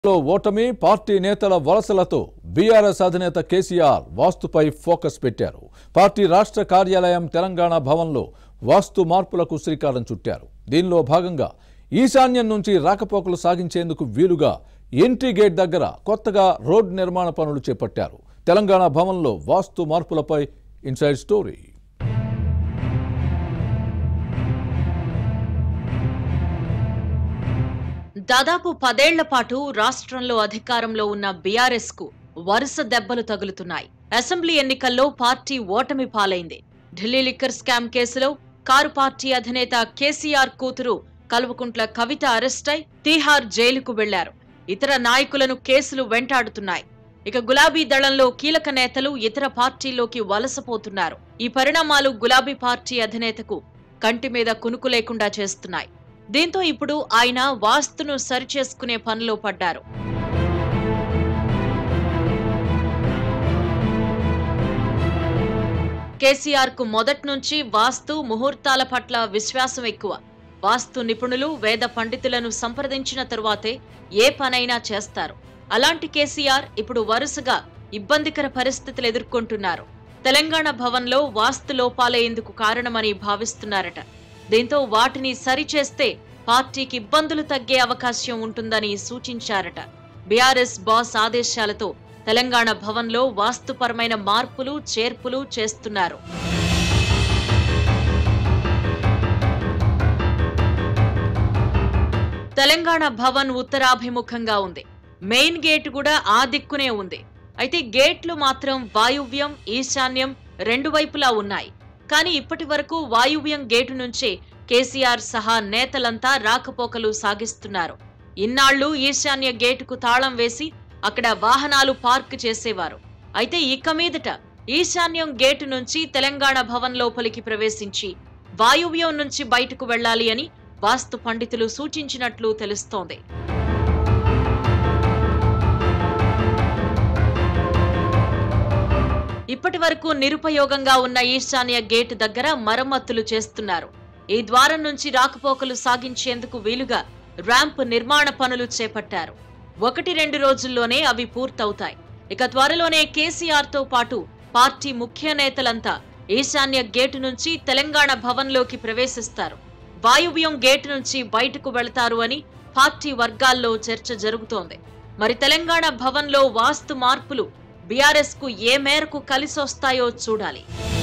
ఓటమి పార్టీ నేతల వలసలతో బీఆర్ఎస్ అధినేత కేసీఆర్ వాస్తుపై ఫోకస్ పెట్టారు. పార్టీ రాష్ట్ర కార్యాలయం తెలంగాణ భవన్లో వాస్తు మార్పులకు శ్రీకారం చుట్టారు. దీనిలో భాగంగా ఈశాన్యం నుంచి రాకపోకలు సాగించేందుకు వీలుగా ఎంట్రీ గేట్ దగ్గర కొత్తగా రోడ్ నిర్మాణ పనులు చేపట్టారు. తెలంగాణ భవన్లో వాస్తు మార్పులపై ఇన్సైడ్ స్టోరీ. దాదాపు 10 ఏళ్ల పాటు రాష్ట్రంలో అధికారంలో ఉన్న బీఆర్ఎస్ కు వరుస దెబ్బలు తగులుతున్నాయి. అసెంబ్లీ ఎన్నికల్లో పార్టీ ఓటమి పాలైంది. ఢిల్లీ లిక్కర్ స్కామ్ కేసులో కారు పార్టీ అధినేత కేసీఆర్ కూతురు కల్వకుంట్ల కవిత అరెస్టై తీహార్ జైలుకు వెళ్లారు. ఇతర నాయకులను కేసులు వెంటాడుతున్నాయి. ఇక గులాబీ దళంలో కీలక నేతలు ఇతర పార్టీల్లోకి వలసపోతున్నారు. ఈ పరిణామాలు గులాబీ పార్టీ అధినేతకు కంటి మీద కునుకు లేకుండా చేస్తున్నాయి. దీంతో ఇప్పుడు ఆయన వాస్తును సరిచేసుకునే పనిలో పడ్డారు. కేసీఆర్ కు మొదటి నుంచి వాస్తు ముహూర్తాల పట్ల విశ్వాసం ఎక్కువ. వాస్తు నిపుణులు వేద పండితులను సంప్రదించిన తరువాతే ఏ పనైనా చేస్తారు. అలాంటి కేసీఆర్ ఇప్పుడు వరుసగా ఇబ్బందికర పరిస్థితులు ఎదుర్కొంటున్నారు. తెలంగాణ భవన్లో వాస్తు లోపాలే ఇందుకు కారణమని భావిస్తున్నారట. దీంతో వాటిని సరిచేస్తే పార్టీకి ఇబ్బందులు తగ్గే అవకాశం ఉంటుందని సూచించారట. బీఆర్ఎస్ బాస్ ఆదేశాలతో తెలంగాణ భవన్లో వాస్తుపరమైన మార్పులు చేర్పులు చేస్తున్నారు. తెలంగాణ భవన్ ఉత్తరాభిముఖంగా ఉంది. మెయిన్ గేట్ కూడా ఆ దిక్కునే ఉంది. అయితే గేట్లు మాత్రం వాయువ్యం ఈశాన్యం రెండు వైపులా ఉన్నాయి. కానీ ఇప్పటి వరకు వాయువ్యం గేటు నుంచే కేసీఆర్ సహా నేతలంతా రాకపోకలు సాగిస్తున్నారు. ఇన్నాళ్లు ఈశాన్య గేటుకు తాళం వేసి అక్కడ వాహనాలు పార్క్ చేసేవారు. అయితే ఇక మీదట ఈశాన్యం గేటు నుంచి తెలంగాణ భవన్ లోపలికి ప్రవేశించి వాయువ్యం నుంచి బయటకు వెళ్లాలి అని వాస్తు పండితులు సూచించినట్లు తెలుస్తోంది. ఇప్పటి వరకు నిరుపయోగంగా ఉన్న ఈశాన్య గేటు దగ్గర మరమ్మతులు చేస్తున్నారు. ఈ ద్వారం నుంచి రాకపోకలు సాగించేందుకు వీలుగా ర్యాంప్ నిర్మాణ పనులు చేపట్టారు. 1-2 రోజుల్లోనే అవి పూర్తవుతాయి. ఇక త్వరలోనే కేసీఆర్ తో పాటు పార్టీ ముఖ్య నేతలంతా ఈశాన్య గేటు నుంచి తెలంగాణ భవన్లోకి ప్రవేశిస్తారు. వాయువ్యం గేటు నుంచి బయటకు వెళతారు అని పార్టీ వర్గాల్లో చర్చ జరుగుతోంది. మరి తెలంగాణ భవన్లో వాస్తు మార్పులు బీఆర్ఎస్ కు ఏ మేరకు కలిసొస్తాయో చూడాలి.